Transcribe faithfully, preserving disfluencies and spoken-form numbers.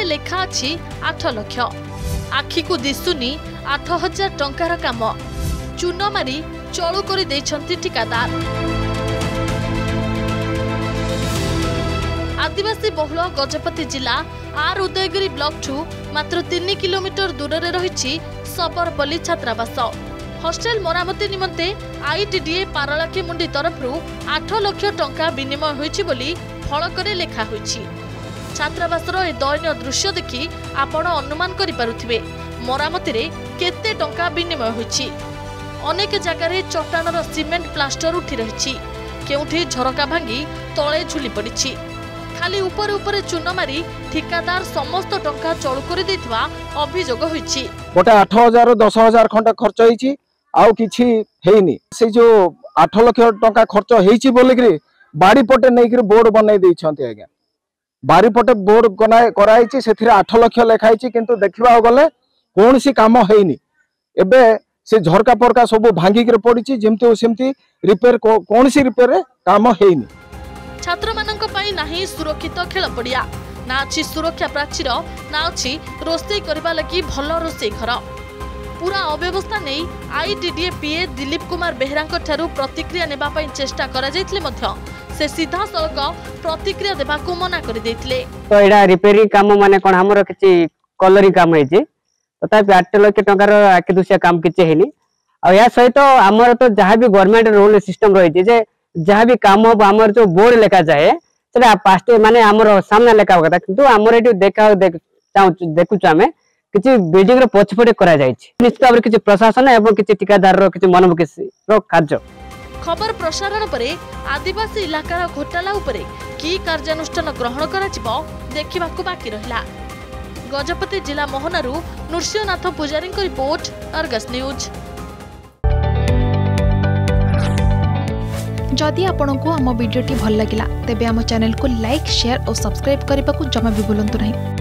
लेखा अछि आठ लाख आखि को दिसुनी आठ हजार टंकार काम चून मारी चलू कर ठिकादार। आदिवासी बहुल गजपति जिला आर उदयगिरी ब्लॉक ठू मात्र तीन किलोमीटर दूर में रही सबरपल्ली छात्रावास। हॉस्टेल मरामती निमंते आईटीडीए पारलाखेमुंडी तरफ आठ लाख टंका विनिमय होईछि बोली फलकरे लेखा होईछि। छात्रावासर ए दयनीय दृश्य देखि आपण अनुमान करि पारुथिबे मरामती रे केते टंका विनिमय होईछि। अनेक जगार चट्टानर सीमेंट प्लास्टर उठी रही केउठी झरका भांगी तले झुली पड़ी खाली ऊपर ऊपर चून मारी ठिकादार समस्त टंका चलू कर देथिबा अभियोग होईछि। गोटे आठ हजार दस हजार खंड खर्च होईछि आउ किछि हेइनी से जो आठ लाख टंका खर्च होईछि बोलिकरी बाड़ी पटे नैकरी बोर्ड बनई दैछन्ते आज्ञा बाड़ी पटे बोर्ड कराइछि सेथिरे आठ लाख लेखाइछि किंतु देखिबा गले कोनसी काम हेइनी। एबे से झरका परका सब भांगिक पड़ी जमती सेमती रिपेयर कौन सी रिपेयर काम हेइनी। छात्र मानक पई नाही सुरक्षित खेल पड़िया ना अछि सुरक्षा प्राचीर ना अछि रोषेई करबा लगी भल रोषेई घर पूरा अव्यवस्था नहीं आईटीडीए पीए दिलीप कुमार बेहरांक ठारू प्रतिक्रिया नेबा पई चेष्टा करा जायतिले मध्य से सीधा सड़क प्रतिक्रिया देबा को मना कर देथिले। तो एडा रिपेयरिंग काम माने कोन हमर किछि कलरी काम हेछि तथापि आठ लाख टंकार आखि दुसिया काम किछि हेनी आ या सहित हमर तो जहाँ भी गवर्नमेंट रूल सिस्टम रही जे जहाँ भी काम हम आमर जो बोर्ड लेखा जाए सेटा पास्ट माने हमर सामने लेखा होगा किंतु हमर एटी देखा देख देखु आमे किछि बिल्डिंग रो पछपटे करा जायछि निश्चित भाबरे किछि प्रशासन एवं किछि ठिकादार रो किछि मनमुखी रो कार्य। खबर प्रसारण परे आदिवासी इलाकार घोटाला उपरे की कार्यानुष्ठान ग्रहण करा जिवो देखिबाकू बाकी रहिला। गजपति जिला मोहनारू नृसिंहनाथ पुजारी को रिपोर्ट अर्गस न्यूज। जदि आपंक आम भिडी भल लगा तेब आम चैनल को लाइक शेयर और सब्सक्राइब करने को जमा भी भूलु नहीं।